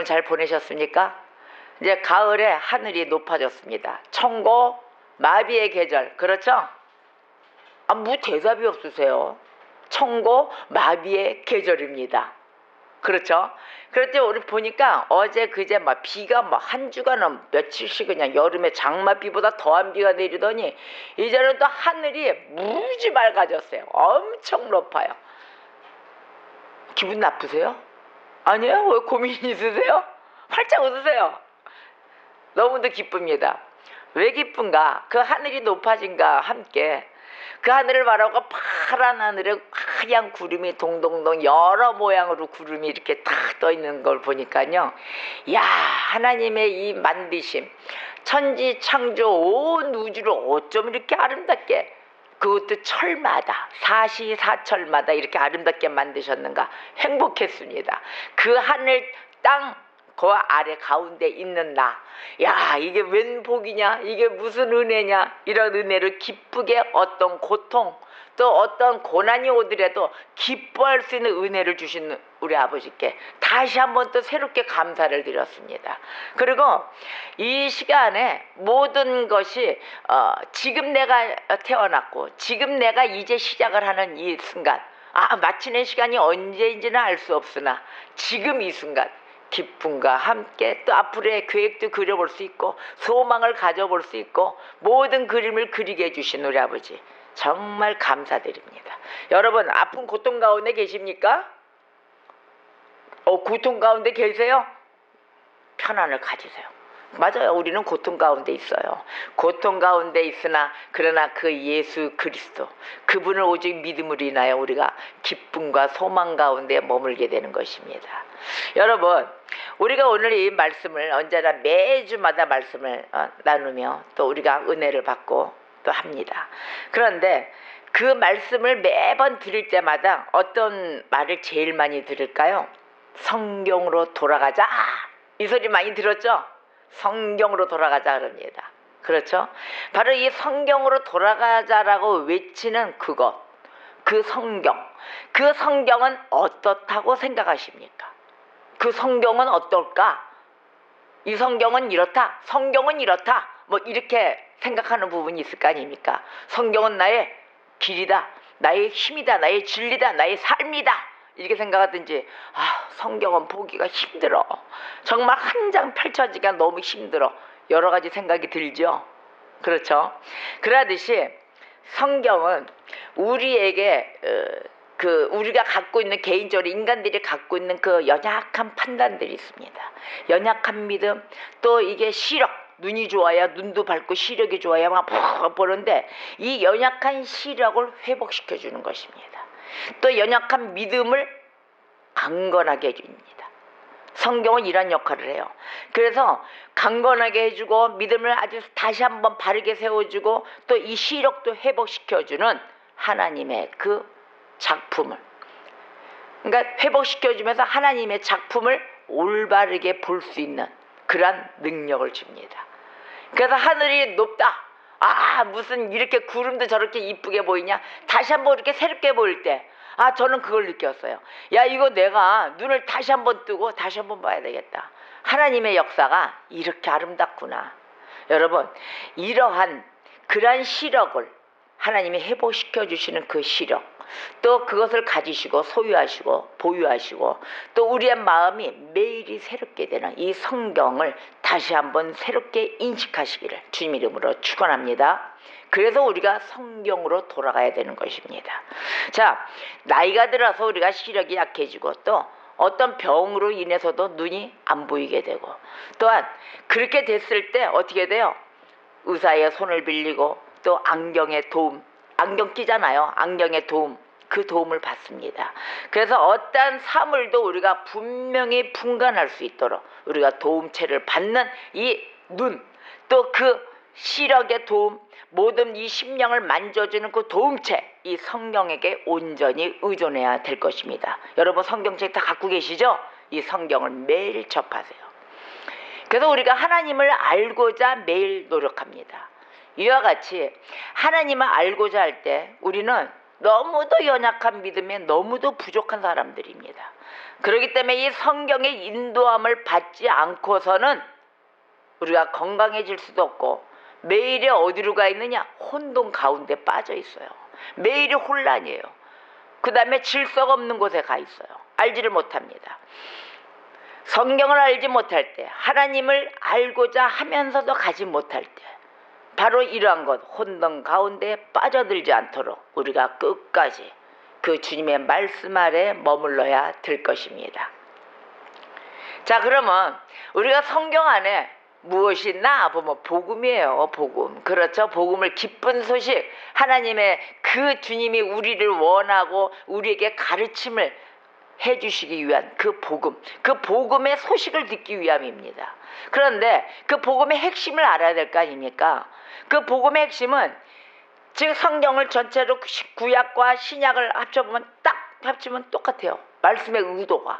잘 보내셨습니까? 이제 가을에 하늘이 높아졌습니다. 청고 마비의 계절, 그렇죠? 뭐 대답이 없으세요. 청고 마비의 계절입니다. 그렇죠? 그런데 우리 보니까 어제 그제 막 비가 막 한 주간은 며칠씩 그냥 여름에 장마비보다 더한 비가 내리더니 이제는 또 하늘이 무지 맑아졌어요. 엄청 높아요. 기분 나쁘세요? 아니에요? 왜 고민 있으세요? 활짝 웃으세요. 너무도 기쁩니다. 왜 기쁜가? 그 하늘이 높아진과 함께 그 하늘을 바라보고 파란 하늘에 하얀 구름이 동동동 여러 모양으로 구름이 이렇게 탁 떠 있는 걸 보니까요. 야, 하나님의 이 만드심, 천지 창조 온 우주를 어쩜 이렇게 아름답게, 그것도 철마다 사시사철마다 이렇게 아름답게 만드셨는가. 행복했습니다. 그 하늘 땅 그 아래 가운데 있는 나, 야, 이게 웬 복이냐, 이게 무슨 은혜냐, 이런 은혜를 기쁘게 어떤 고통 또 어떤 고난이 오더라도 기뻐할 수 있는 은혜를 주신 우리 아버지께 다시 한번 또 새롭게 감사를 드렸습니다. 그리고 이 시간에 모든 것이 지금 내가 태어났고 지금 내가 이제 시작을 하는 이 순간, 마치는 시간이 언제인지는 알 수 없으나 지금 이 순간 기쁨과 함께 또 앞으로의 계획도 그려볼 수 있고 소망을 가져볼 수 있고 모든 그림을 그리게 해주신 우리 아버지 정말 감사드립니다. 여러분, 아픈 고통 가운데 계십니까? 고통 가운데 계세요? 편안을 가지세요. 맞아요. 우리는 고통 가운데 있어요. 고통 가운데 있으나 그러나 그 예수 그리스도 그분을 오직 믿음으로 인하여 우리가 기쁨과 소망 가운데 머물게 되는 것입니다. 여러분, 우리가 오늘 이 말씀을 언제나 매주마다 말씀을 나누며 또 우리가 은혜를 받고 또 합니다. 그런데 그 말씀을 매번 들을 때마다 어떤 말을 제일 많이 들을까요? 성경으로 돌아가자. 이 소리 많이 들었죠? 성경으로 돌아가자 그럽니다. 그렇죠? 바로 이 성경으로 돌아가자라고 외치는 그것, 그 성경, 그 성경은 어떻다고 생각하십니까? 그 성경은 어떨까? 이 성경은 이렇다, 성경은 이렇다, 뭐 이렇게 생각하는 부분이 있을 거 아닙니까? 성경은 나의 길이다, 나의 힘이다, 나의 진리다, 나의 삶이다, 이렇게 생각하든지, 성경은 보기가 힘들어, 정말 한 장 펼쳐지기가 너무 힘들어, 여러 가지 생각이 들죠. 그렇죠? 그러듯이 성경은 우리에게 우리가 갖고 있는 개인적으로 인간들이 갖고 있는 그 연약한 판단들이 있습니다. 연약한 믿음, 또 이게 시력, 눈이 좋아야 눈도 밝고 시력이 좋아야 막 보는데 이 연약한 시력을 회복시켜 주는 것입니다. 또 연약한 믿음을 강건하게 해줍니다. 성경은 이런 역할을 해요. 그래서 강건하게 해주고 믿음을 아주 다시 한번 바르게 세워주고 또 이 시력도 회복시켜주는 하나님의 그 작품을, 그러니까 회복시켜주면서 하나님의 작품을 올바르게 볼 수 있는 그러한 능력을 줍니다. 그래서 하늘이 높다, 무슨 이렇게 구름도 저렇게 이쁘게 보이냐, 다시 한번 이렇게 새롭게 보일 때 저는 그걸 느꼈어요. 야, 이거 내가 눈을 다시 한번 뜨고 다시 한번 봐야 되겠다. 하나님의 역사가 이렇게 아름답구나. 여러분, 이러한 그러한 시력을 하나님이 회복시켜 주시는 그 시력, 또 그것을 가지시고 소유하시고 보유하시고 또 우리의 마음이 매일이 새롭게 되는 이 성경을 다시 한번 새롭게 인식하시기를 주님 이름으로 축원합니다. 그래서 우리가 성경으로 돌아가야 되는 것입니다. 자, 나이가 들어서 우리가 시력이 약해지고 또 어떤 병으로 인해서도 눈이 안 보이게 되고, 또한 그렇게 됐을 때 어떻게 돼요? 의사의 손을 빌리고 또 안경의 도움, 안경 끼잖아요. 안경의 도움, 그 도움을 받습니다. 그래서 어떠한 사물도 우리가 분명히 분간할 수 있도록 우리가 도움체를 받는 이 눈, 또 그 시력의 도움, 모든 이 심령을 만져주는 그 도움체, 이 성경에게 온전히 의존해야 될 것입니다. 여러분, 성경책 다 갖고 계시죠? 이 성경을 매일 접하세요. 그래서 우리가 하나님을 알고자 매일 노력합니다. 이와 같이 하나님을 알고자 할 때 우리는 너무도 연약한 믿음에 너무도 부족한 사람들입니다. 그렇기 때문에 이 성경의 인도함을 받지 않고서는 우리가 건강해질 수도 없고 매일이 어디로 가 있느냐? 혼돈 가운데 빠져 있어요. 매일이 혼란이에요. 그 다음에 질서가 없는 곳에 가 있어요. 알지를 못합니다. 성경을 알지 못할 때, 하나님을 알고자 하면서도 가지 못할 때, 바로 이러한 것, 혼돈 가운데 빠져들지 않도록 우리가 끝까지 그 주님의 말씀 아래 머물러야 될 것입니다. 자, 그러면 우리가 성경 안에 무엇이 있나 보면 복음이에요. 복음. 그렇죠. 복음을, 기쁜 소식, 하나님의 그 주님이 우리를 원하고 우리에게 가르침을 해주시기 위한 그 복음, 그 복음의 소식을 듣기 위함입니다. 그런데 그 복음의 핵심을 알아야 될 거 아닙니까? 그 복음의 핵심은 즉 성경을 전체로 구약과 신약을 합쳐보면 딱 합치면 똑같아요. 말씀의 의도가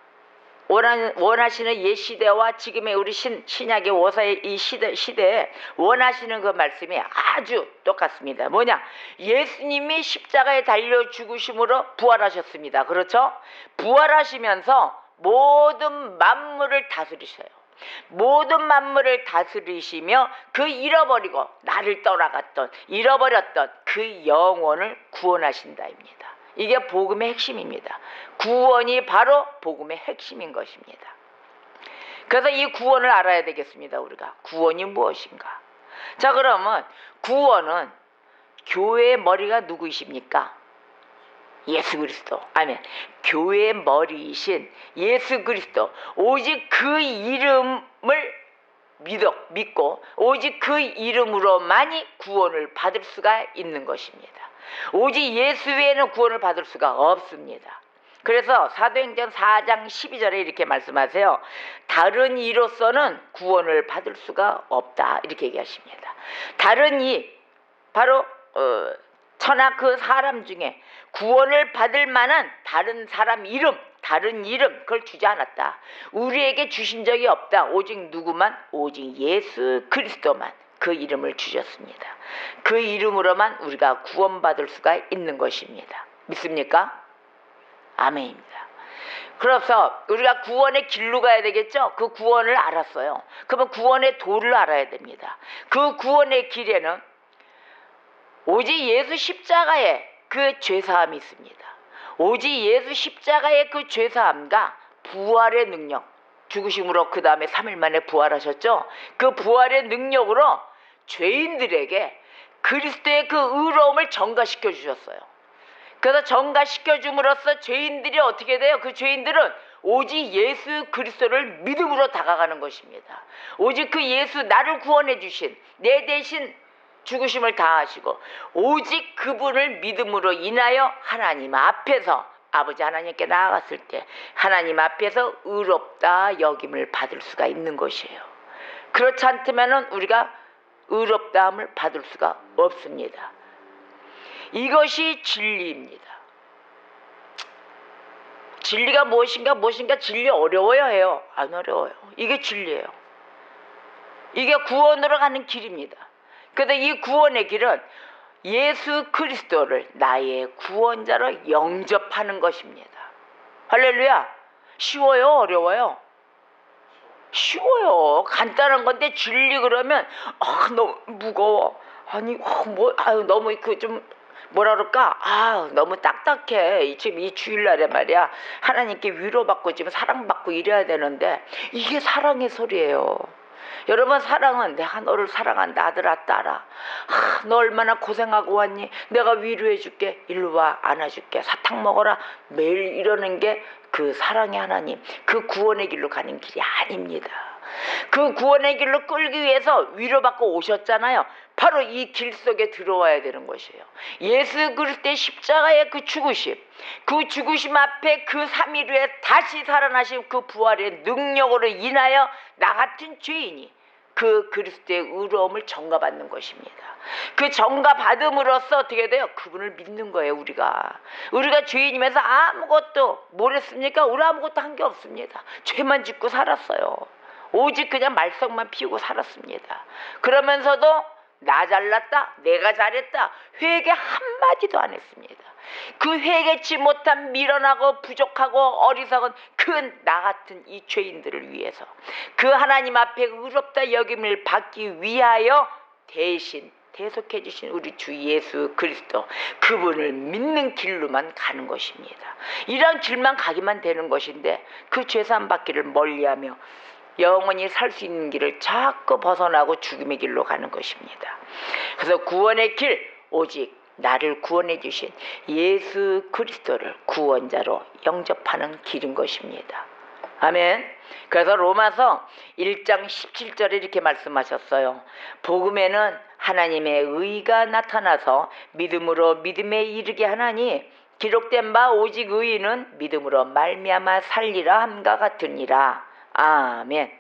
원하시는 옛 시대와 지금의 우리 신약의 오사의 이 시대에 원하시는 그 말씀이 아주 똑같습니다. 뭐냐? 예수님이 십자가에 달려 죽으심으로 부활하셨습니다. 그렇죠? 부활하시면서 모든 만물을 다스리셔요. 모든 만물을 다스리시며 그 잃어버리고 나를 떠나갔던, 잃어버렸던 그 영혼을 구원하신다입니다. 이게 복음의 핵심입니다. 구원이 바로 복음의 핵심인 것입니다. 그래서 이 구원을 알아야 되겠습니다. 우리가 구원이 무엇인가? 자, 그러면 구원은 교회의 머리가 누구이십니까? 예수 그리스도. 아멘. 교회의 머리이신 예수 그리스도. 오직 그 이름을 믿고 오직 그 이름으로만이 구원을 받을 수가 있는 것입니다. 오직 예수 외에는 구원을 받을 수가 없습니다. 그래서 사도행전 4장 12절에 이렇게 말씀하세요. 다른 이로서는 구원을 받을 수가 없다. 이렇게 얘기하십니다. 다른 이, 바로 천하 그 사람 중에 구원을 받을 만한 다른 사람 이름, 다른 이름 그걸 주지 않았다. 우리에게 주신 적이 없다. 오직 누구만? 오직 예수 그리스도만 그 이름을 주셨습니다. 그 이름으로만 우리가 구원받을 수가 있는 것입니다. 믿습니까? 아멘입니다. 그래서 우리가 구원의 길로 가야 되겠죠? 그 구원을 알았어요. 그러면 구원의 도를 알아야 됩니다. 그 구원의 길에는 오직 예수 십자가에 그 죄사함이 있습니다. 오직 예수 십자가의 그 죄사함과 부활의 능력, 죽으심으로 그 다음에 3일 만에 부활하셨죠? 그 부활의 능력으로 죄인들에게 그리스도의 그 의로움을 전가시켜 주셨어요. 그래서 전가시켜 줌으로써 죄인들이 어떻게 돼요? 그 죄인들은 오직 예수 그리스도를 믿음으로 다가가는 것입니다. 오직 그 예수, 나를 구원해 주신, 내 대신 죽으심을 다하시고 오직 그분을 믿음으로 인하여 하나님 앞에서, 아버지 하나님께 나아갔을 때 하나님 앞에서 의롭다 여김을 받을 수가 있는 것이에요. 그렇지 않다면 우리가 의롭다함을 받을 수가 없습니다. 이것이 진리입니다. 진리가 무엇인가 진리 어려워야 해요. 안 어려워요. 이게 진리예요. 이게 구원으로 가는 길입니다. 그래서 이 구원의 길은 예수 그리스도를 나의 구원자로 영접하는 것입니다. 할렐루야. 쉬워요? 어려워요? 쉬워요. 간단한 건데 진리 그러면 너무 무거워. 아니 너무 좀 뭐라 그럴까? 너무 딱딱해. 지금 이 주일날에 말이야. 하나님께 위로받고 지금 사랑받고 이래야 되는데 이게 사랑의 소리예요. 여러분, 사랑은 내가 너를 사랑한다. 아들아, 딸아. 너 얼마나 고생하고 왔니? 내가 위로해 줄게. 일로 와, 안아줄게. 사탕 먹어라. 매일 이러는 게 그 사랑의 하나님, 그 구원의 길로 가는 길이 아닙니다. 그 구원의 길로 끌기 위해서 위로받고 오셨잖아요. 바로 이 길 속에 들어와야 되는 것이에요. 예수 그리스도의 십자가의 그 죽으심 앞에 그 3일 후에 다시 살아나신 그 부활의 능력으로 인하여 나 같은 죄인이 그 그리스도의 의로움을 전가받는 것입니다. 그 전가받음으로써 어떻게 돼요? 그분을 믿는 거예요. 우리가 죄인이면서 아무것도 뭘 했습니까? 우리 아무것도 한 게 없습니다. 죄만 짓고 살았어요. 오직 그냥 말썽만 피우고 살았습니다. 그러면서도 나 잘났다, 내가 잘했다, 회개 한 한마디도 안 했습니다. 그 회개치 못한 미련하고 부족하고 어리석은 그 나 같은 이 죄인들을 위해서 그 하나님 앞에 의롭다 여김을 받기 위하여 대신 대속해 주신 우리 주 예수 그리스도, 그분을 믿는 길로만 가는 것입니다. 이런 길만 가기만 되는 것인데 그 죄사함 받기를 멀리하며 영원히 살 수 있는 길을 자꾸 벗어나고 죽음의 길로 가는 것입니다. 그래서 구원의 길, 오직 나를 구원해 주신 예수 그리스도를 구원자로 영접하는 길인 것입니다. 아멘. 그래서 로마서 1장 17절에 이렇게 말씀하셨어요. 복음에는 하나님의 의가 나타나서 믿음으로 믿음에 이르게 하나니 기록된 바 오직 의인은 믿음으로 말미암아 살리라 함과 같으니라. 아멘.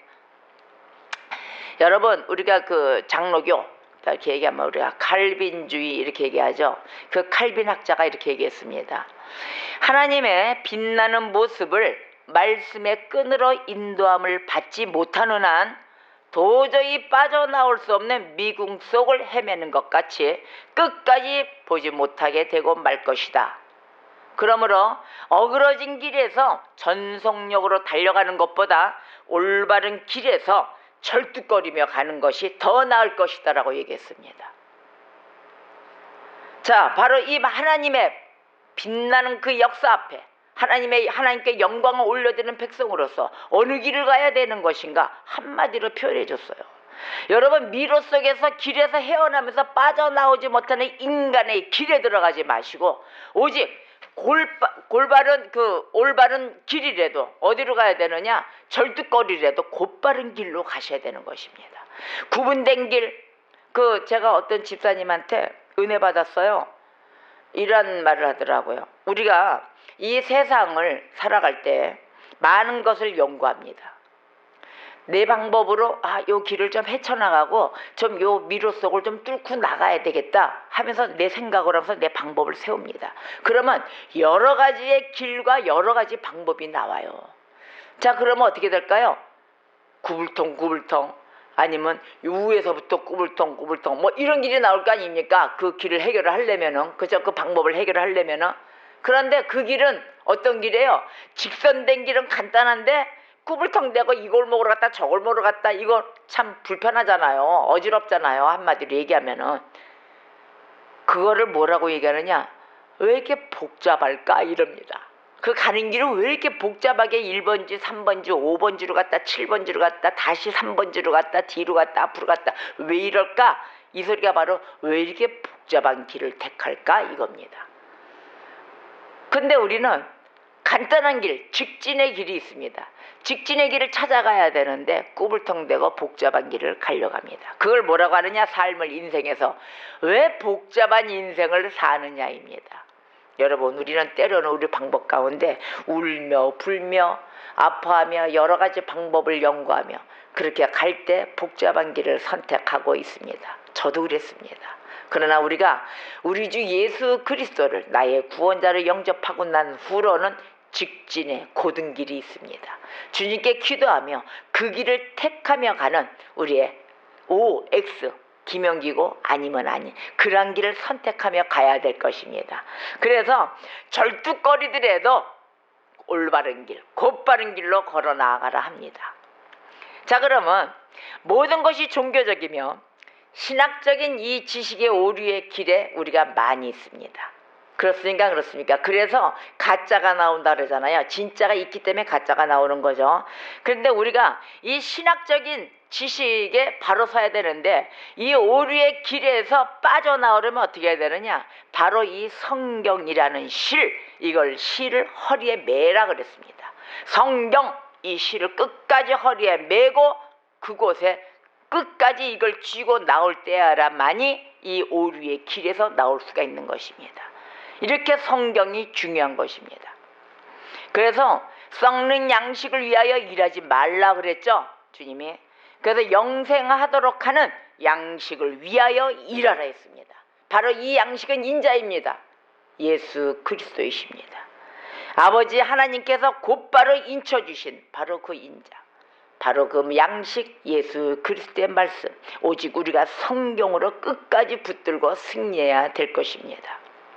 여러분, 우리가 그 장로교 이렇게 얘기하면 우리가 칼빈주의 이렇게 얘기하죠. 그 칼빈 학자가 이렇게 얘기했습니다. 하나님의 빛나는 모습을 말씀의 끈으로 인도함을 받지 못하는 한 도저히 빠져나올 수 없는 미궁 속을 헤매는 것 같이 끝까지 보지 못하게 되고 말 것이다. 그러므로 어그러진 길에서 전속력으로 달려가는 것보다 올바른 길에서 절뚝거리며 가는 것이 더 나을 것이다 라고 얘기했습니다. 자, 바로 이 하나님의 빛나는 그 역사 앞에 하나님께 영광을 올려드리는 백성으로서 어느 길을 가야 되는 것인가 한마디로 표현해 줬어요. 여러분, 미로 속에서 길에서 헤어나면서 빠져나오지 못하는 인간의 길에 들어가지 마시고 오직 올바른 길이라도 어디로 가야 되느냐? 절뚝거리라도 곧바른 길로 가셔야 되는 것입니다. 구분된 길, 제가 어떤 집사님한테 은혜 받았어요. 이런 말을 하더라고요. 우리가 이 세상을 살아갈 때 많은 것을 연구합니다. 내 방법으로 요 길을 좀 헤쳐나가고 좀 요 미로 속을 좀 뚫고 나가야 되겠다 하면서 내 생각을 하면서 내 방법을 세웁니다. 그러면 여러 가지의 길과 여러 가지 방법이 나와요. 자, 그러면 어떻게 될까요? 구불통 아니면 위에서부터 구불통 뭐 이런 길이 나올 거 아닙니까? 그 길을 해결을 하려면은, 그죠? 그 방법을 해결을 하려면은. 그런데 그 길은 어떤 길이에요? 직선된 길은 간단한데 구불통되고 이걸 먹으러 갔다 저걸 먹으러 갔다, 이거 참 불편하잖아요. 어지럽잖아요. 한마디로 얘기하면은. 그거를 뭐라고 얘기하느냐? 왜 이렇게 복잡할까? 이럽니다. 그 가는 길은 왜 이렇게 복잡하게 1번지, 3번지, 5번지로 갔다 7번지로 갔다 다시 3번지로 갔다 뒤로 갔다 앞으로 갔다 왜 이럴까? 이 소리가 바로 왜 이렇게 복잡한 길을 택할까? 이겁니다. 근데 우리는 간단한 길, 직진의 길이 있습니다. 직진의 길을 찾아가야 되는데 꾸불통되고 복잡한 길을 가려고 합니다. 그걸 뭐라고 하느냐? 삶을 인생에서 왜 복잡한 인생을 사느냐입니다. 여러분, 우리는 때로는 우리 방법 가운데 울며 불며 아파하며 여러 가지 방법을 연구하며 그렇게 갈 때 복잡한 길을 선택하고 있습니다. 저도 그랬습니다. 그러나 우리가 우리 주 예수 그리스도를 나의 구원자를 영접하고 난 후로는 직진의 고든 길이 있습니다. 주님께 기도하며 그 길을 택하며 가는 우리의 OX 김영기고 아니면 아닌 그런 길을 선택하며 가야 될 것입니다. 그래서 절뚝거리더라도 올바른 길, 곧바른 길로 걸어 나아가라 합니다. 자, 그러면 모든 것이 종교적이며 신학적인 이 지식의 오류의 길에 우리가 많이 있습니다. 그렇습니까? 그래서 가짜가 나온다 그러잖아요. 진짜가 있기 때문에 가짜가 나오는 거죠. 그런데 우리가 이 신학적인 지식에 바로 서야 되는데 이 오류의 길에서 빠져나오려면 어떻게 해야 되느냐? 바로 이 성경이라는 이걸 실을 허리에 매라 그랬습니다. 성경, 이 실을 끝까지 허리에 매고 그곳에 끝까지 이걸 쥐고 나올 때야만이 이 오류의 길에서 나올 수가 있는 것입니다. 이렇게 성경이 중요한 것입니다. 그래서 썩는 양식을 위하여 일하지 말라 그랬죠, 주님이. 그래서 영생하도록 하는 양식을 위하여 일하라 했습니다. 바로 이 양식은 인자입니다. 예수 그리스도이십니다. 아버지 하나님께서 곧바로 인쳐주신 바로 그 인자, 바로 그 양식 예수 그리스도의 말씀, 오직 우리가 성경으로 끝까지 붙들고 승리해야 될 것입니다.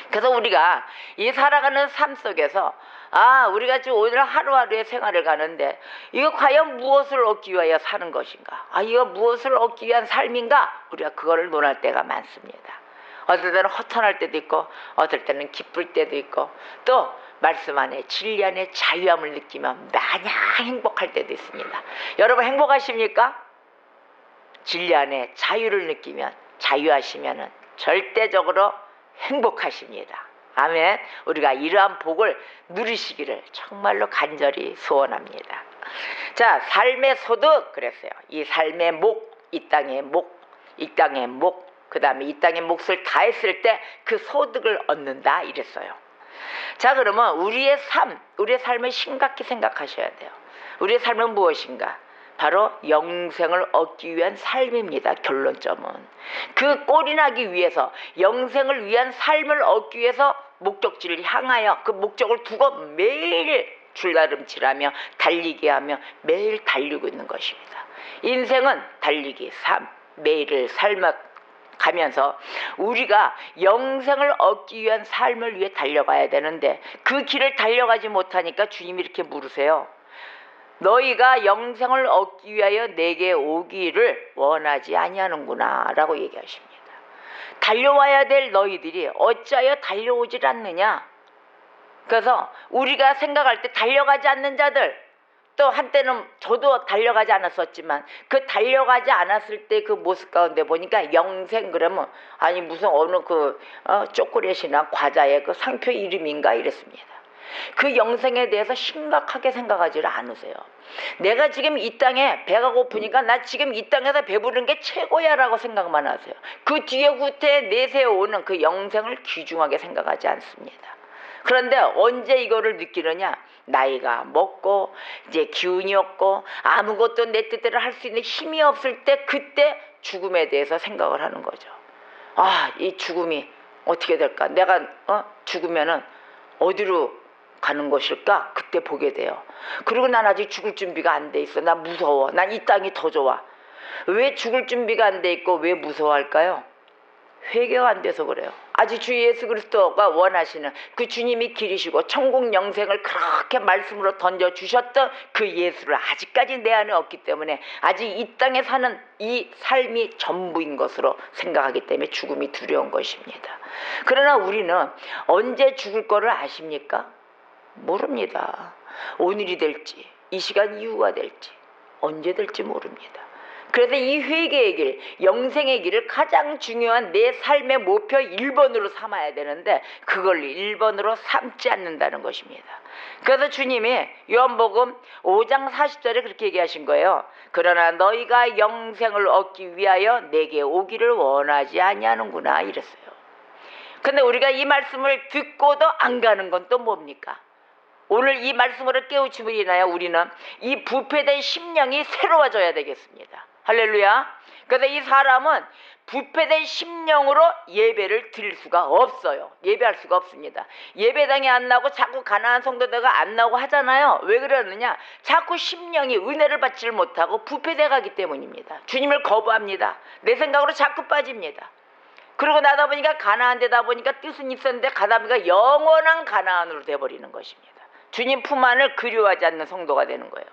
그래서 우리가 이 살아가는 삶 속에서 우리가 지금 오늘 하루하루의 생활을 가는데 이거 과연 무엇을 얻기 위하여 사는 것인가? 이거 무엇을 얻기 위한 삶인가? 우리가 그거를 논할 때가 많습니다. 어떨 때는 허탄할 때도 있고 어떨 때는 기쁠 때도 있고 또 말씀 안에 진리 안에 자유함을 느끼면 마냥 행복할 때도 있습니다. 여러분 행복하십니까? 진리 안에 자유를 느끼면 자유하시면 절대적으로 행복하십니다. 아멘. 우리가 이러한 복을 누리시기를 정말로 간절히 소원합니다. 자, 삶의 소득 그랬어요. 이 삶의 목, 이 땅의 목, 그 다음에 이 땅의 몫을 다했을 때 그 소득을 얻는다 이랬어요. 자, 그러면 우리의 삶을 심각히 생각하셔야 돼요. 우리의 삶은 무엇인가? 바로 영생을 얻기 위한 삶입니다. 결론점은 그 꼴이 나기 위해서 영생을 위한 삶을 얻기 위해서 목적지를 향하여 그 목적을 두고 매일 줄다름질하며 달리게 하며 매일 달리고 있는 것입니다. 인생은 달리기 매일을 가면서 우리가 영생을 얻기 위한 삶을 위해 달려가야 되는데 그 길을 달려가지 못하니까 주님이 이렇게 물으세요. 너희가 영생을 얻기 위하여 내게 오기를 원하지 아니하는구나 라고 얘기하십니다. 달려와야 될 너희들이 어찌하여 달려오질 않느냐. 그래서 우리가 생각할 때 달려가지 않는 자들, 또 한때는 저도 달려가지 않았었지만 그 달려가지 않았을 때 그 모습 가운데 보니까 영생 그러면 무슨 어느 초콜릿이나 과자의 그 상표 이름인가 이랬습니다. 그 영생에 대해서 심각하게 생각하지를 않으세요. 내가 지금 이 땅에 배가 고프니까 나 지금 이 땅에서 배부른 게 최고야 라고 생각만 하세요. 그 뒤에 후퇴에 내세워 오는 그 영생을 귀중하게 생각하지 않습니다. 그런데 언제 이거를 느끼느냐? 나이가 먹고 이제 기운이 없고 아무것도 내 뜻대로 할 수 있는 힘이 없을 때 그때 죽음에 대해서 생각을 하는 거죠. 이 죽음이 어떻게 될까? 내가 죽으면은 어디로 가는 것일까? 그때 보게 돼요. 그리고 난 아직 죽을 준비가 안 돼 있어. 난 무서워. 난 이 땅이 더 좋아. 왜 죽을 준비가 안 돼 있고 왜 무서워할까요? 회개가 안 돼서 그래요. 아직 주 예수 그리스도가 원하시는 그 주님이 길이시고 천국 영생을 그렇게 말씀으로 던져주셨던 그 예수를 아직까지 내 안에 없기 때문에 아직 이 땅에 사는 이 삶이 전부인 것으로 생각하기 때문에 죽음이 두려운 것입니다. 그러나 우리는 언제 죽을 거를 아십니까? 모릅니다. 오늘이 될지 이 시간 이후가 될지 언제 될지 모릅니다. 그래서 이 회개의 길, 영생의 길을 가장 중요한 내 삶의 목표 1번으로 삼아야 되는데 그걸 1번으로 삼지 않는다는 것입니다. 그래서 주님이 요한복음 5장 40절에 그렇게 얘기하신 거예요. 그러나 너희가 영생을 얻기 위하여 내게 오기를 원하지 아니하는구나 이랬어요. 근데 우리가 이 말씀을 듣고도 안 가는 건 또 뭡니까? 오늘 이 말씀으로 깨우침을 인하여 우리는 이 부패된 심령이 새로워져야 되겠습니다. 할렐루야. 그래서 이 사람은 부패된 심령으로 예배를 드릴 수가 없어요. 예배할 수가 없습니다. 예배당에 안 나오고 자꾸 가난한 성도들가 안 나오고 하잖아요. 왜 그러느냐? 자꾸 심령이 은혜를 받지를 못하고 부패돼 가기 때문입니다. 주님을 거부합니다. 내 생각으로 자꾸 빠집니다. 그러고 나다 보니까 가나안 되다 보니까 뜻은 있었는데 가다 보니까 영원한 가나안으로 돼버리는 것입니다. 주님 품 안을 그리워하지 않는 성도가 되는 거예요.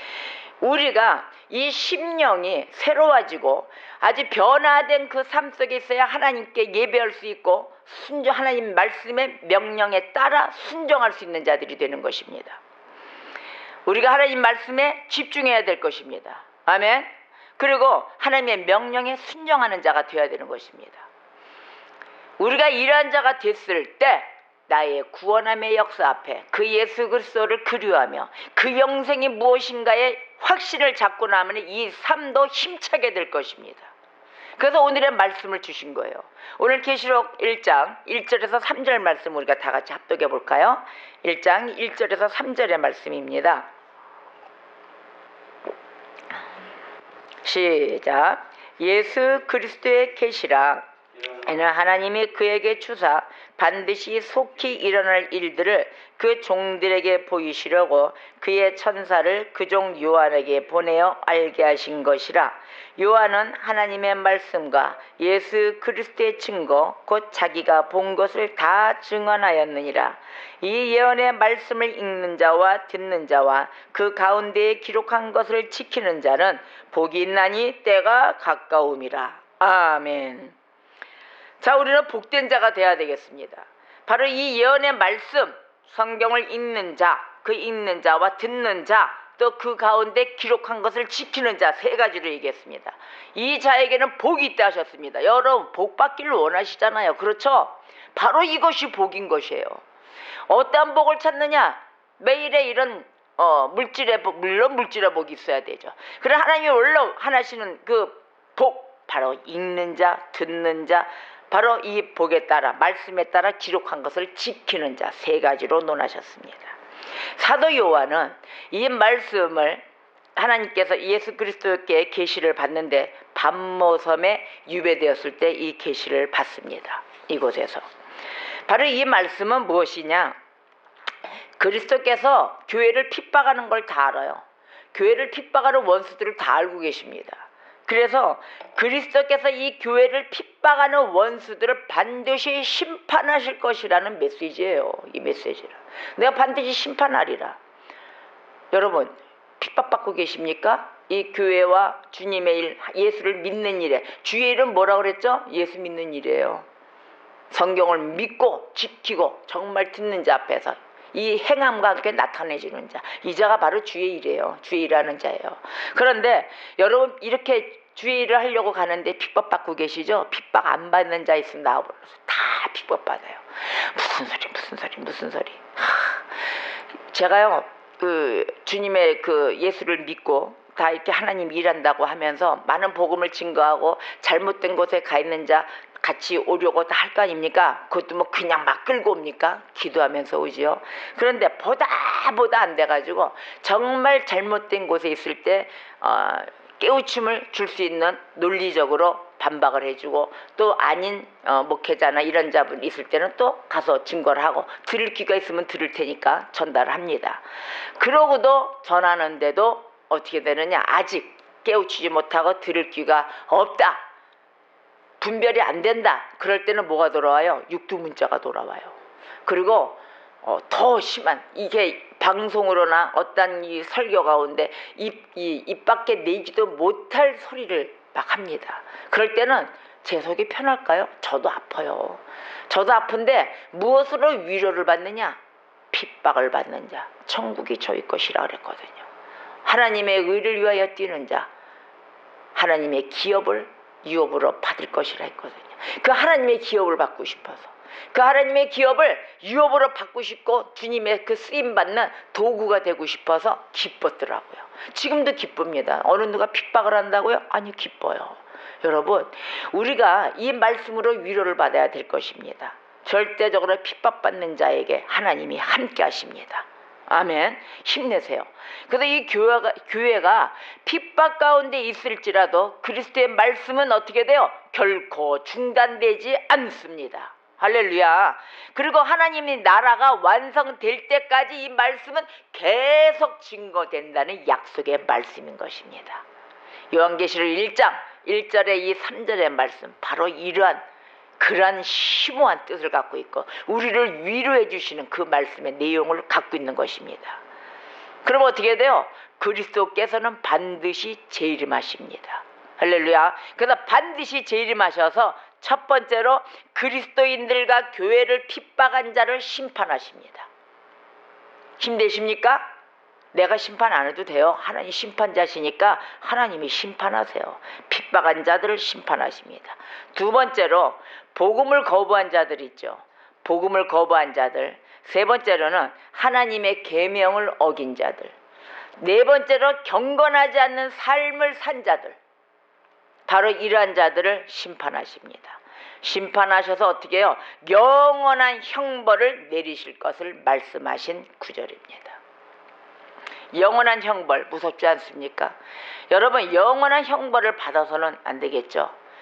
우리가 이 심령이 새로워지고 아주 변화된 그 삶 속에 있어야 하나님께 예배할 수 있고 하나님 말씀의 명령에 따라 순종할 수 있는 자들이 되는 것입니다. 우리가 하나님 말씀에 집중해야 될 것입니다. 아멘. 그리고 하나님의 명령에 순종하는 자가 되어야 되는 것입니다. 우리가 이러한 자가 됐을 때 나의 구원함의 역사 앞에 그 예수 그리스도를 그리워하며 그 영생이 무엇인가에 확신을 잡고 나면 이 삶도 힘차게 될 것입니다. 그래서 오늘의 말씀을 주신 거예요. 오늘 계시록 1장 1절에서 3절 말씀 우리가 다 같이 합독해 볼까요? 1장 1절에서 3절의 말씀입니다. 시작. 예수 그리스도의 계시라 이는 하나님이 그에게 주사 반드시 속히 일어날 일들을 그 종들에게 보이시려고 그의 천사를 그 종 요한에게 보내어 알게 하신 것이라. 요한은 하나님의 말씀과 예수 그리스도의 증거 곧 자기가 본 것을 다 증언하였느니라. 이 예언의 말씀을 읽는 자와 듣는 자와 그 가운데에 기록한 것을 지키는 자는 복이 있나니 때가 가까움이라. 아멘. 자, 우리는 복된 자가 되어야 되겠습니다. 바로 이 예언의 말씀, 성경을 읽는 자, 그 읽는 자와 듣는 자, 또 그 가운데 기록한 것을 지키는 자, 세 가지로 얘기했습니다. 이 자에게는 복이 있다 하셨습니다. 여러분, 복 받기를 원하시잖아요. 그렇죠? 바로 이것이 복인 것이에요. 어떠한 복을 찾느냐? 매일의 이런 물질의 복, 물론 물질의 복이 있어야 되죠. 그러나 하나님이 원래 하시는 그 복, 바로 읽는 자, 듣는 자, 바로 이 복에 따라, 말씀에 따라 기록한 것을 지키는 자, 세 가지로 논하셨습니다. 사도 요한은 이 말씀을 하나님께서 예수 그리스도께 계시를 받는데 밤모섬에 유배되었을 때 이 계시를 받습니다. 이곳에서. 바로 이 말씀은 무엇이냐? 그리스도께서 교회를 핍박하는 걸 다 알아요. 교회를 핍박하는 원수들을 다 알고 계십니다. 그래서 그리스도께서 이 교회를 핍박하는 원수들을 반드시 심판하실 것이라는 메시지예요. 이 메시지는. 내가 반드시 심판하리라. 여러분, 핍박받고 계십니까? 이 교회와 주님의 일, 예수를 믿는 일에. 주의 일은 뭐라고 그랬죠? 예수 믿는 일이에요. 성경을 믿고 지키고 정말 듣는 자 앞에서 이 행함과 함께 나타내주는 자, 이 자가 바로 주의 일이에요. 주의 일하는 자예요. 그런데 여러분, 이렇게 주의 일을 하려고 가는데 핍박받고 계시죠? 핍박 안 받는 자 있으면 나와버려서 다 핍박받아요. 무슨 소리. 제가요, 주님의 예수를 믿고 다 이렇게 하나님 일한다고 하면서 많은 복음을 증거하고 잘못된 곳에 가 있는 자 같이 오려고 다 할 거 아닙니까? 그것도 뭐 그냥 막 끌고 옵니까? 기도하면서 오지요. 그런데 보다 안 돼가지고 정말 잘못된 곳에 있을 때 깨우침을 줄 수 있는 논리적으로 반박을 해주고, 또 아닌 목회자나 이런 자분 있을 때는 또 가서 증거를 하고, 들을 기가 있으면 들을 테니까 전달을 합니다. 그러고도 전하는데도 어떻게 되느냐? 아직 깨우치지 못하고 들을 귀가 없다, 분별이 안 된다. 그럴 때는 뭐가 돌아와요? 육두문자가 돌아와요. 그리고 더 심한, 이게 방송으로나 어떤 이 설교 가운데 입 밖에 내지도 못할 소리를 막 합니다. 그럴 때는 제 속이 편할까요? 저도 아파요. 저도 아픈데 무엇으로 위로를 받느냐? 핍박을 받는 자, 천국이 저희 것이라 그랬거든요. 하나님의 의를 위하여 뛰는 자, 하나님의 기업을 유업으로 받을 것이라 했거든요. 그 하나님의 기업을 받고 싶어서, 그 하나님의 기업을 유업으로 받고 싶고 주님의 그 쓰임받는 도구가 되고 싶어서 기뻤더라고요. 지금도 기쁩니다. 어느 누가 핍박을 한다고요? 아니, 기뻐요. 여러분, 우리가 이 말씀으로 위로를 받아야 될 것입니다. 절대적으로 핍박받는 자에게 하나님이 함께 하십니다. 아멘. 힘내세요. 그래서 이 교회가 핍박 가운데 있을지라도 그리스도의 말씀은 어떻게 돼요? 결코 중단되지 않습니다. 할렐루야. 그리고 하나님의 나라가 완성될 때까지 이 말씀은 계속 증거된다는 약속의 말씀인 것입니다. 요한계시록 1장 1절에 이 3절의 말씀, 바로 이러한 그러한 심오한 뜻을 갖고 있고 우리를 위로해 주시는 그 말씀의 내용을 갖고 있는 것입니다. 그럼 어떻게 돼요? 그리스도께서는 반드시 재림하십니다. 할렐루야. 그래서 반드시 재림하셔서 첫 번째로 그리스도인들과 교회를 핍박한 자를 심판하십니다. 힘내십니까? 내가 심판 안 해도 돼요. 하나님 심판자시니까 하나님이 심판하세요. 핍박한 자들을 심판하십니다. 두 번째로 복음을 거부한 자들 있죠. 복음을 거부한 자들. 세 번째로는 하나님의 계명을 어긴 자들. 네 번째로 경건하지 않는 삶을 산 자들. 바로 이러한 자들을 심판하십니다. 심판하셔서 어떻게 해요? 영원한 형벌을 내리실 것을 말씀하신 구절입니다. 영원한 형벌 무섭지 않습니까? 여러분, 영원한 형벌을 받아서는 안 되겠죠.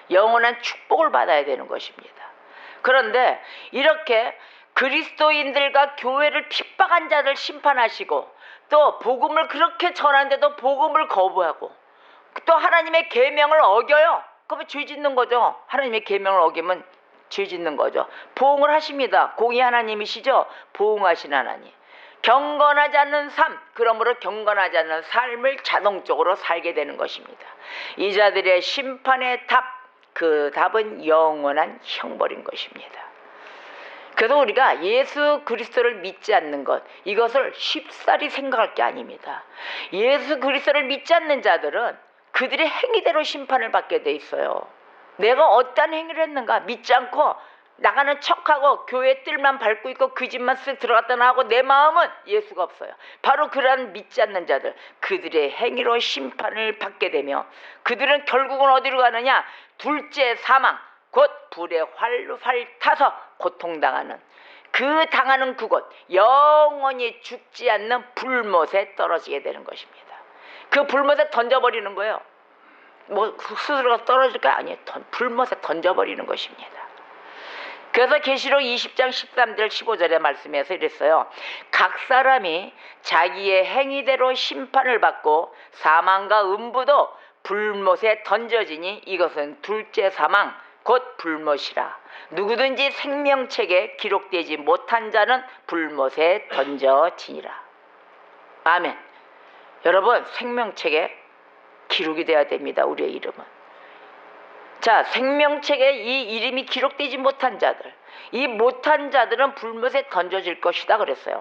영원한 축복을 받아야 되는 것입니다. 그런데 이렇게 그리스도인들과 교회를 핍박한 자들 심판하시고 또 복음을 그렇게 전하는데도 복음을 거부하고 또 하나님의 계명을 어겨요. 그러면 죄 짓는 거죠. 하나님의 계명을 어기면 죄 짓는 거죠. 보응을 하십니다. 공의 하나님이시죠. 보응하신 하나님. 경건하지 않는 삶, 그러므로 경건하지 않는 삶을 자동적으로 살게 되는 것입니다. 이 자들의 심판의 답, 그 답은 영원한 형벌인 것입니다. 그래서 우리가 예수 그리스도를 믿지 않는 것, 이것을 쉽사리 생각할 게 아닙니다. 예수 그리스도를 믿지 않는 자들은 그들의 행위대로 심판을 받게 돼 있어요. 내가 어떤 행위를 했는가 믿지 않고 나가는 척하고 교회 뜰만 밟고 있고 그 집만 쓱 들어갔다 나오고 내 마음은 예수가 없어요. 바로 그러한 믿지 않는 자들, 그들의 행위로 심판을 받게 되며 그들은 결국은 어디로 가느냐? 둘째 사망, 곧 불의 활로 타서 고통당하는, 그 당하는 그곳, 영원히 죽지 않는 불못에 떨어지게 되는 것입니다. 그 불못에 던져버리는 거예요. 뭐 스스로가 떨어질까? 아니에요. 불못에 던져버리는 것입니다. 그래서 계시록 20장 13절 15절의 말씀에서 이랬어요. 각 사람이 자기의 행위대로 심판을 받고 사망과 음부도 불못에 던져지니 이것은 둘째 사망 곧 불못이라. 누구든지 생명책에 기록되지 못한 자는 불못에 던져지니라. 아멘. 여러분, 생명책에 기록이 돼야 됩니다. 우리의 이름은. 자, 생명책에 이 이름이 기록되지 못한 자들, 이 못한 자들은 불못에 던져질 것이다 그랬어요.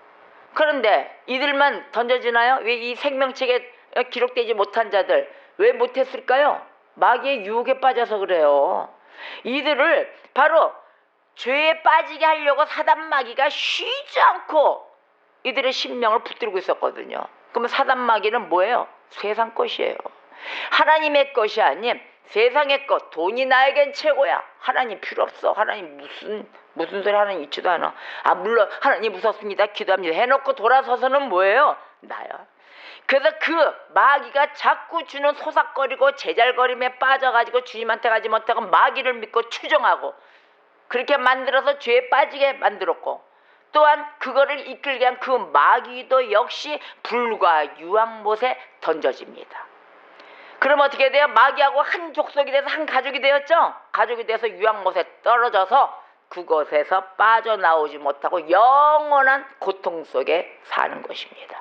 그런데 이들만 던져지나요? 왜 이 생명책에 기록되지 못한 자들 왜 못했을까요? 마귀의 유혹에 빠져서 그래요. 이들을 바로 죄에 빠지게 하려고 사단 마귀가 쉬지 않고 이들의 심령을 붙들고 있었거든요. 그러면 사단 마귀는 뭐예요? 세상 것이에요. 하나님의 것이 아닌 세상의 것. 돈이 나에겐 최고야. 하나님 필요 없어. 하나님 무슨 소리 하나님 있지도 않아. 아, 물론 하나님 무섭습니다. 기도합니다. 해놓고 돌아서서는 뭐예요? 나야. 그래서 그 마귀가 자꾸 주는 소삭거리고 제잘거림에 빠져가지고 주님한테 가지 못하고 마귀를 믿고 추종하고 그렇게 만들어서 죄에 빠지게 만들었고, 또한 그거를 이끌게 한 그 마귀도 역시 불과 유황못에 던져집니다. 그럼 어떻게 돼요? 마귀하고 한 족속이 돼서 한 가족이 되었죠? 가족이 돼서 유황못에 떨어져서 그곳에서 빠져나오지 못하고 영원한 고통 속에 사는 것입니다.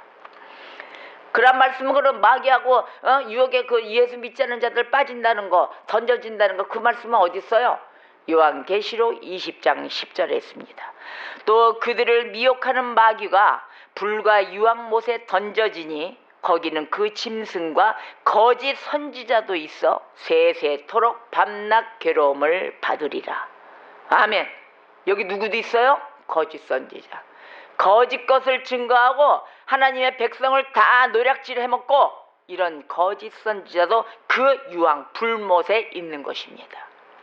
그런 말씀은 그런 마귀하고 유혹에 그 예수 믿지 않는 자들 빠진다는 거, 던져진다는 거, 그 말씀은 어디 있어요? 요한계시록 20장 10절에 있습니다. 또 그들을 미혹하는 마귀가 불과 유황못에 던져지니 거기는 그 짐승과 거짓 선지자도 있어 세세토록 밤낮 괴로움을 받으리라. 아멘. 여기 누구도 있어요? 거짓 선지자. 거짓 것을 증거하고 하나님의 백성을 다 노략질 해먹고 이런 거짓 선지자도 그 유황 불못에 있는 것입니다.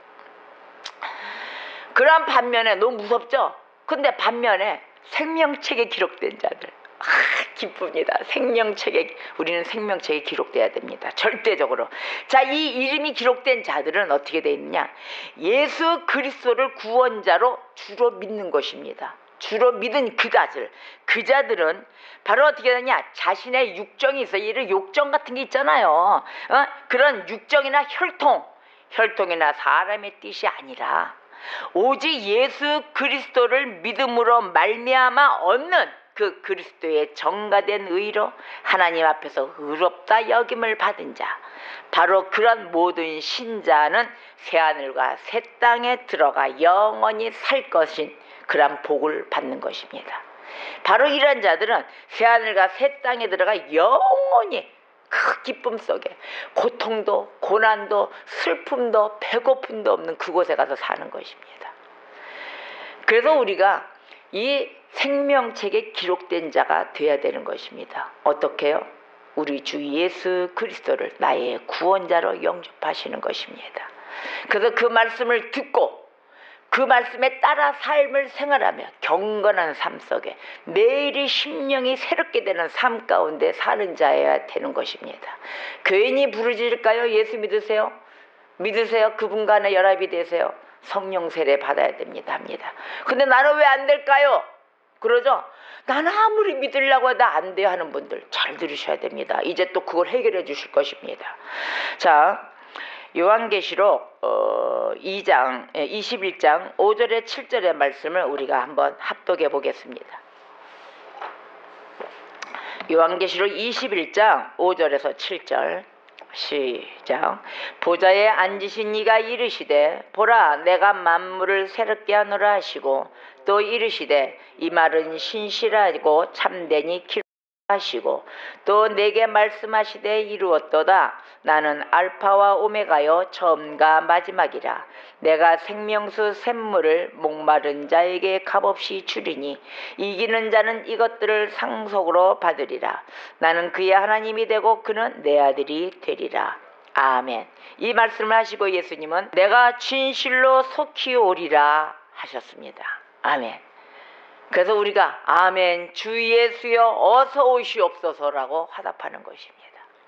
그러한 반면에 너무 무섭죠? 근데 반면에 생명책에 기록된 자들, 기쁩니다. 생명책에, 우리는 생명책에 기록돼야 됩니다. 절대적으로. 자, 이 이름이 기록된 자들은 어떻게 되어 있느냐? 예수 그리스도를 구원자로 주로 믿는 것입니다. 주로 믿은 그 자들은 바로 어떻게 되냐? 자신의 육정이 있어요. 이런 욕정 같은 게 있잖아요. 그런 육정이나 혈통이나 사람의 뜻이 아니라 오직 예수 그리스도를 믿음으로 말미암아 얻는 그 그리스도의 정가된 의로 하나님 앞에서 의롭다 여김을 받은 자, 바로 그런 모든 신자는 새하늘과 새 땅에 들어가 영원히 살 것인 그런 복을 받는 것입니다. 바로 이런 자들은 새하늘과 새 땅에 들어가 영원히 그 기쁨 속에 고통도 고난도 슬픔도 배고픔도 없는 그곳에 가서 사는 것입니다. 그래서 우리가 이 생명책에 기록된 자가 되어야 되는 것입니다. 어떻게요? 우리 주 예수 그리스도를 나의 구원자로 영접하시는 것입니다. 그래서 그 말씀을 듣고 그 말씀에 따라 삶을 생활하며 경건한 삶 속에 매일이 심령이 새롭게 되는 삶 가운데 사는 자여야 되는 것입니다. 괜히 부르짖을까요? 예수 믿으세요? 믿으세요? 그분 간에 연합이 되세요. 성령 세례 받아야 됩니다. 합니다. 근데 나는 왜 안 될까요? 그러죠? 나는 아무리 믿으려고 해도 안 돼요 하는 분들 잘 들으셔야 됩니다. 이제 또 그걸 해결해 주실 것입니다. 자, 요한계시록 21장 5절에 7절의 말씀을 우리가 한번 합독해 보겠습니다. 요한계시록 21장 5절에서 7절 시작. 보좌에 앉으신 이가 이르시되 보라 내가 만물을 새롭게 하노라 하시고 또 이르시되 이 말은 신실하고 참되니 하시고 또 내게 말씀하시되 이루었도다. 나는 알파와 오메가요 처음과 마지막이라. 내가 생명수 샘물을 목마른 자에게 값없이 주리니 이기는 자는 이것들을 상속으로 받으리라. 나는 그의 하나님이 되고 그는 내 아들이 되리라. 아멘. 이 말씀을 하시고 예수님은 내가 진실로 속히 오리라 하셨습니다. 아멘. 그래서 우리가 아멘 주 예수여 어서 오시옵소서라고 화답하는 것입니다.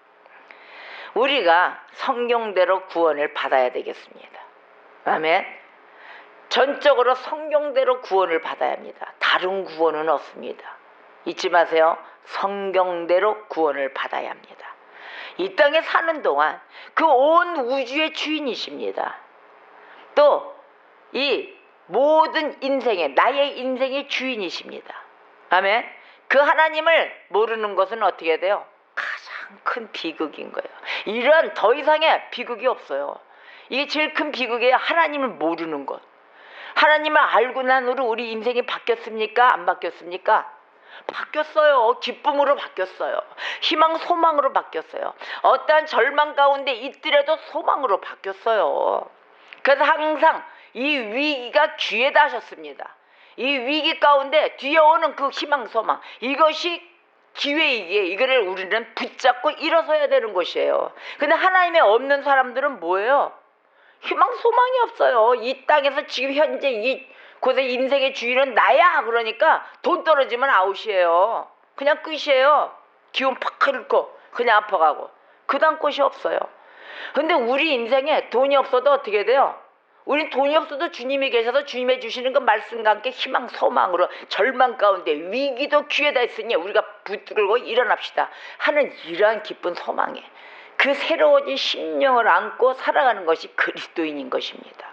우리가 성경대로 구원을 받아야 되겠습니다. 아멘. 전적으로 성경대로 구원을 받아야 합니다. 다른 구원은 없습니다. 잊지 마세요. 성경대로 구원을 받아야 합니다. 이 땅에 사는 동안 그 온 우주의 주인이십니다. 또 이 모든 인생의 나의 인생의 주인이십니다. 아멘. 그 하나님을 모르는 것은 어떻게 돼요? 가장 큰 비극인 거예요. 이런 더 이상의 비극이 없어요. 이게 제일 큰 비극이에요. 하나님을 모르는 것. 하나님을 알고 난 후로 우리 인생이 바뀌었습니까? 안 바뀌었습니까? 바뀌었어요. 기쁨으로 바뀌었어요. 희망 소망으로 바뀌었어요. 어떠한 절망 가운데 있더라도 소망으로 바뀌었어요. 그래서 항상 이 위기가 귀에다 하셨습니다. 이 위기 가운데 뒤에 오는 그 희망 소망, 이것이 기회이기에 이거를 우리는 붙잡고 일어서야 되는 것이에요. 근데 하나님의 없는 사람들은 뭐예요? 희망 소망이 없어요. 이 땅에서 지금 현재 이곳의 인생의 주인은 나야. 그러니까 돈 떨어지면 아웃이에요. 그냥 끝이에요. 기운 팍 잃고 그냥 아파가고 그 다음 곳이 없어요. 근데 우리 인생에 돈이 없어도 어떻게 돼요? 우린 돈이 없어도 주님이 계셔서 주님이 주시는 그 말씀과 함께 희망 소망으로 절망 가운데 위기도 귀에다 있으니 우리가 붙들고 일어납시다 하는 이러한 기쁜 소망에 그 새로워진 심령을 안고 살아가는 것이 그리스도인인 것입니다.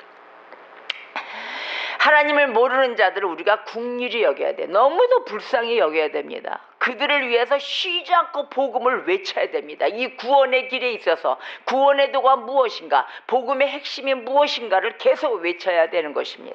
하나님을 모르는 자들을 우리가 긍휼히 여겨야 돼. 너무도 불쌍히 여겨야 됩니다. 그들을 위해서 쉬지 않고 복음을 외쳐야 됩니다. 이 구원의 길에 있어서 구원의 도가 무엇인가, 복음의 핵심이 무엇인가를 계속 외쳐야 되는 것입니다.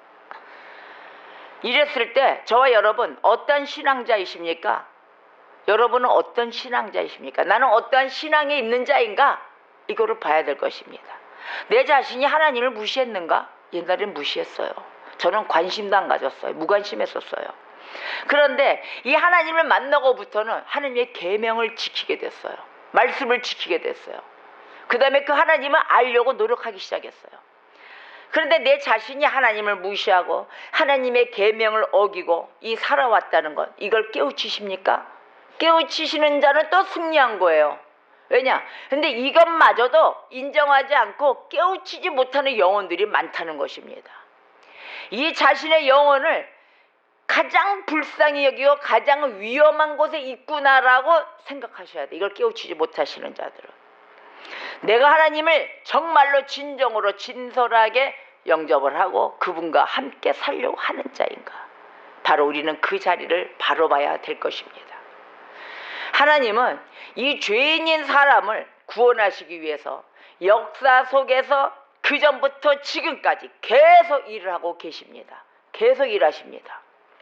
이랬을 때 저와 여러분 어떤 신앙자이십니까? 여러분은 어떤 신앙자이십니까? 나는 어떠한 신앙에 있는 자인가? 이거를 봐야 될 것입니다. 내 자신이 하나님을 무시했는가? 옛날엔 무시했어요. 저는 관심도 안 가졌어요. 무관심했었어요. 그런데 이 하나님을 만나고부터는 하나님의 계명을 지키게 됐어요. 말씀을 지키게 됐어요. 그 다음에 그 하나님을 알려고 노력하기 시작했어요. 그런데 내 자신이 하나님을 무시하고 하나님의 계명을 어기고 이 살아왔다는 것, 이걸 깨우치십니까? 깨우치시는 자는 또 승리한 거예요. 왜냐? 근데 이것마저도 인정하지 않고 깨우치지 못하는 영혼들이 많다는 것입니다. 이 자신의 영혼을 가장 불쌍히 여기고 가장 위험한 곳에 있구나라고 생각하셔야 돼. 이걸 깨우치지 못하시는 자들은. 내가 하나님을 정말로 진정으로 진솔하게 영접을 하고 그분과 함께 살려고 하는 자인가? 바로 우리는 그 자리를 바로 봐야 될 것입니다. 하나님은 이 죄인인 사람을 구원하시기 위해서 역사 속에서 그전부터 지금까지 계속 일을 하고 계십니다. 계속 일하십니다.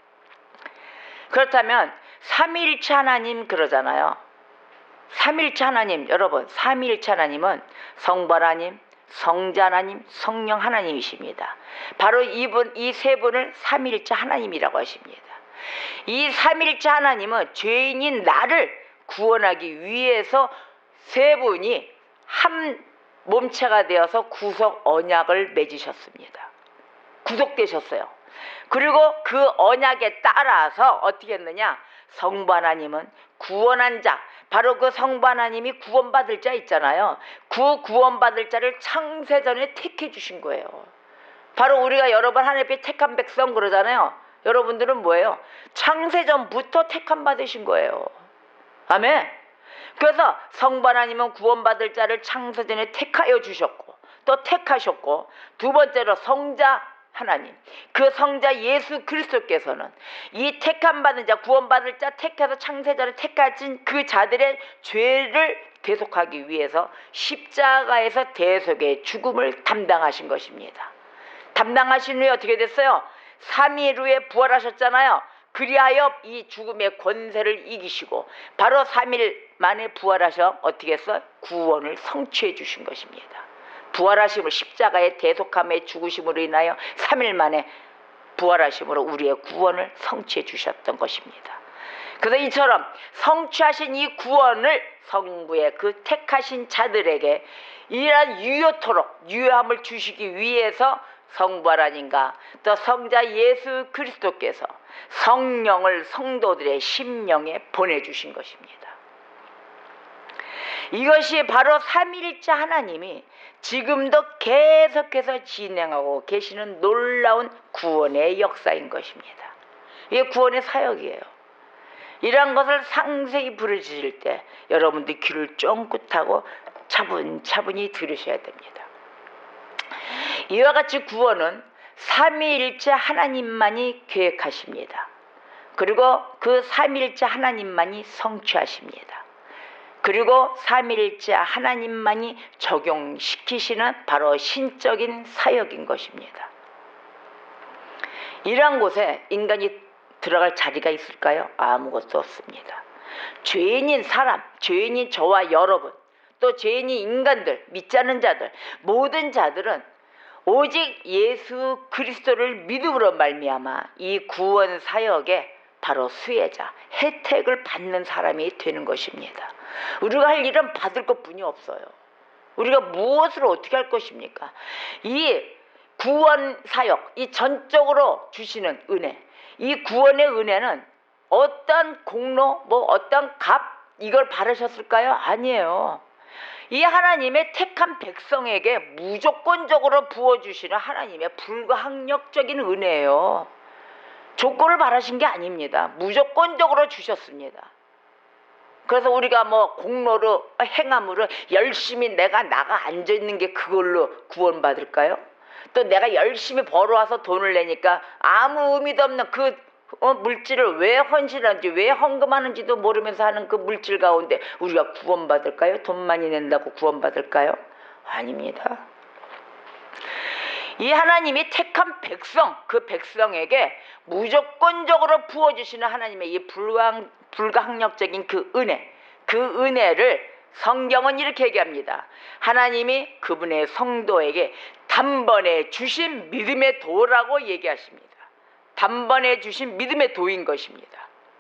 그렇다면 삼위일체 하나님 그러잖아요. 삼위일체 하나님, 여러분, 삼위일체 하나님은 성부 하나님, 성자 하나님, 성령 하나님이십니다. 바로 이 세 분을 삼위일체 하나님이라고 하십니다. 이 삼위일체 하나님은 죄인인 나를 구원하기 위해서 세 분이 한 몸체가 되어서 구속 언약을 맺으셨습니다. 구속되셨어요. 그리고 그 언약에 따라서 어떻게 했느냐? 성부 하나님은 구원한 자, 바로 그 성부 하나님이 구원받을 자 있잖아요. 그 구원받을 자를 창세전에 택해 주신 거예요. 바로 우리가 여러 번 하나님 앞에 택한 백성 그러잖아요. 여러분들은 뭐예요? 창세전부터 택함 받으신 거예요. 아멘. 그래서 성부 하나님은 구원받을 자를 창세전에 택하여 주셨고 또 택하셨고, 두 번째로 성자 하나님, 그 성자 예수 그리스도께서는 이 택함 받은 자, 구원받을 자 택해서 창세전에 택하신 그 자들의 죄를 대속하기 위해서 십자가에서 대속의 죽음을 담당하신 것입니다. 담당하신 후에 어떻게 됐어요? 3일 후에 부활하셨잖아요. 그리하여 이 죽음의 권세를 이기시고 바로 3일 만에 부활하셔 어떻게 했어요? 구원을 성취해 주신 것입니다. 부활하심을, 십자가의 대속함의 죽으심으로 인하여 3일 만에 부활하심으로 우리의 구원을 성취해 주셨던 것입니다. 그래서 이처럼 성취하신 이 구원을 성부의 그 택하신 자들에게 이러한 유효토록 유효함을 주시기 위해서 성부 하나님과 또 성자 예수 그리스도께서 성령을 성도들의 심령에 보내주신 것입니다. 이것이 바로 삼위일체 하나님이 지금도 계속해서 진행하고 계시는 놀라운 구원의 역사인 것입니다. 이게 구원의 사역이에요. 이러한 것을 상세히 부르짖을 때 여러분들 귀를 쫑긋하고 차분히 들으셔야 됩니다. 이와 같이 구원은 삼위일체 하나님만이 계획하십니다. 그리고 그 삼위일체 하나님만이 성취하십니다. 그리고 삼위일체 하나님만이 적용시키시는 바로 신적인 사역인 것입니다. 이러한 곳에 인간이 들어갈 자리가 있을까요? 아무것도 없습니다. 죄인인 사람, 죄인인 저와 여러분, 또 죄인인 인간들, 믿지 않는 자들, 모든 자들은 오직 예수 그리스도를 믿음으로 말미암아 이 구원 사역에 바로 수혜자, 혜택을 받는 사람이 되는 것입니다. 우리가 할 일은 받을 것뿐이 없어요. 우리가 무엇을 어떻게 할 것입니까? 이 구원 사역, 이 전적으로 주시는 은혜, 이 구원의 은혜는 어떤 공로, 어떤 값 이걸 바라셨을까요? 아니에요. 이 하나님의 택한 백성에게 무조건적으로 부어주시는 하나님의 불가항력적인 은혜예요. 조건을 바라신 게 아닙니다. 무조건적으로 주셨습니다. 그래서 우리가 공로로 행함으로 열심히 내가 나가 앉아있는 게 그걸로 구원받을까요? 또 내가 열심히 벌어와서 돈을 내니까 아무 의미도 없는 그 물질을 왜 헌신하는지 왜 헌금하는지도 모르면서 하는 그 물질 가운데 우리가 구원받을까요? 돈 많이 낸다고 구원받을까요? 아닙니다. 이 하나님이 택한 백성, 그 백성에게 무조건적으로 부어주시는 하나님의 이 불가항력적인 그 은혜를 성경은 이렇게 얘기합니다. 하나님이 그분의 성도에게 단번에 주신 믿음의 도라고 얘기하십니다. 단번에 주신 믿음의 도인 것입니다.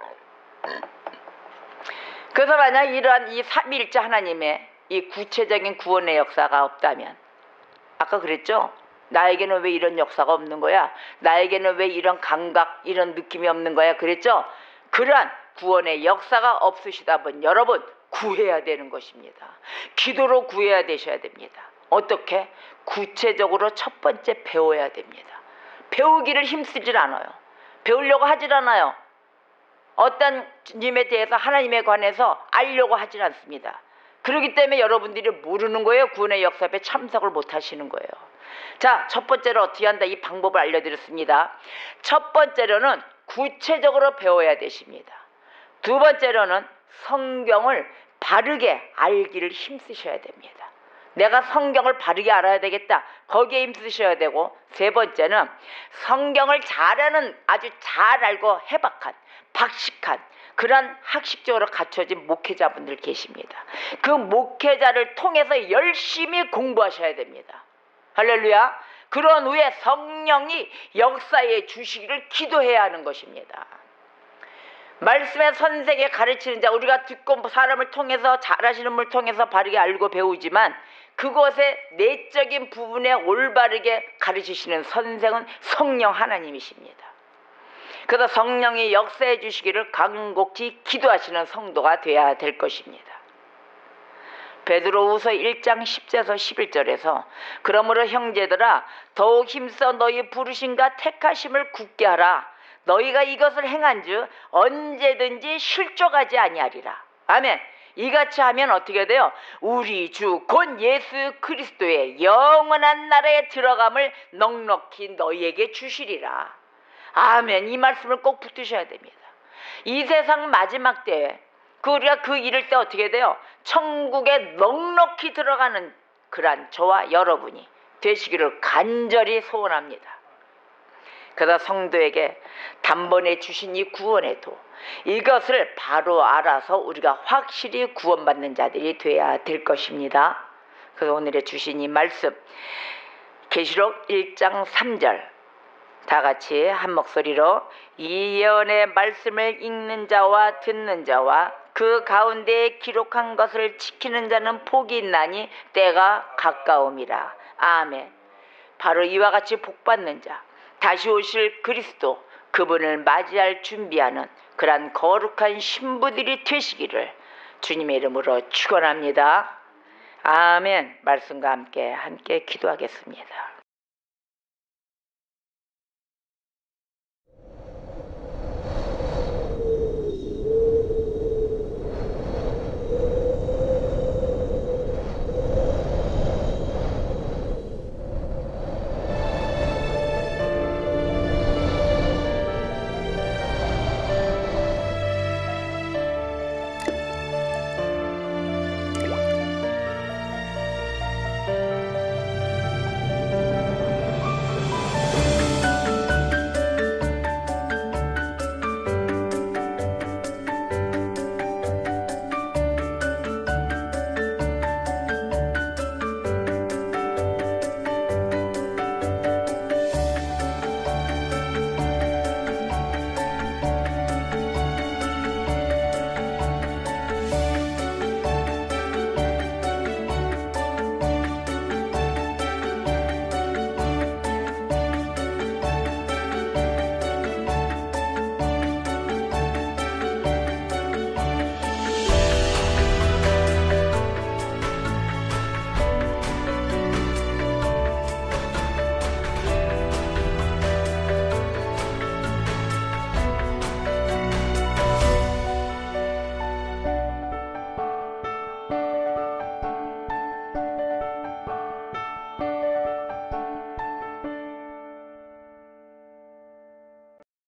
그래서 만약 이러한 이 삼위일체 하나님의 이 구체적인 구원의 역사가 없다면, 아까 그랬죠? 나에게는 왜 이런 역사가 없는 거야? 나에게는 왜 이런 감각, 이런 느낌이 없는 거야? 그랬죠? 그러한 구원의 역사가 없으시다 보니 여러분 구해야 되는 것입니다. 기도로 구해야 되셔야 됩니다. 어떻게? 구체적으로 첫 번째 배워야 됩니다. 배우기를 힘쓰질 않아요. 배우려고 하질 않아요. 어떤 주님에 대해서 하나님에 관해서 알려고 하질 않습니다. 그렇기 때문에 여러분들이 모르는 거예요. 구원의 역사 앞에 참석을 못 하시는 거예요. 자, 첫 번째로 어떻게 한다? 이 방법을 알려드렸습니다. 첫 번째로는 구체적으로 배워야 되십니다. 두 번째로는 성경을 바르게 알기를 힘쓰셔야 됩니다. 내가 성경을 바르게 알아야 되겠다. 거기에 힘쓰셔야 되고, 세 번째는 성경을 잘하는, 아주 잘 알고 해박한, 박식한 그런 학식적으로 갖춰진 목회자분들 계십니다. 그 목회자를 통해서 열심히 공부하셔야 됩니다. 할렐루야. 그런 후에 성령이 역사에 주시기를 기도해야 하는 것입니다. 말씀의 선생에 가르치는 자, 우리가 듣고 사람을 통해서 잘하시는 분을 통해서 바르게 알고 배우지만 그것의 내적인 부분에 올바르게 가르치시는 선생은 성령 하나님이십니다. 그래서 성령이 역사해 주시기를 간곡히 기도하시는 성도가 되어야 될 것입니다. 베드로후서 1장 10절에서 11절에서 그러므로 형제들아 더욱 힘써 너희 부르심과 택하심을 굳게 하라. 너희가 이것을 행한즉 언제든지 실족하지 아니하리라. 아멘. 이같이 하면 어떻게 돼요? 우리 주 곧 예수 그리스도의 영원한 나라에 들어감을 넉넉히 너희에게 주시리라. 아멘. 이 말씀을 꼭 붙드셔야 됩니다. 이 세상 마지막 때에 우리가 그 이럴 때 어떻게 돼요? 천국에 넉넉히 들어가는 그러한 저와 여러분이 되시기를 간절히 소원합니다. 그래서 성도에게 단번에 주신 이 구원의 도, 이것을 바로 알아서 우리가 확실히 구원받는 자들이 되어야 될 것입니다. 그래서 오늘의 주신 이 말씀 계시록 1장 3절 다 같이 한 목소리로 이 예언의 말씀을 읽는 자와 듣는 자와 그 가운데에 기록한 것을 지키는 자는 복이 있나니 때가 가까움이라. 아멘. 바로 이와 같이 복받는 자, 다시 오실 그리스도, 그분을 맞이할 준비하는 그러한 거룩한 신부들이 되시기를 주님의 이름으로 축원합니다. 아멘. 말씀과 함께 기도하겠습니다.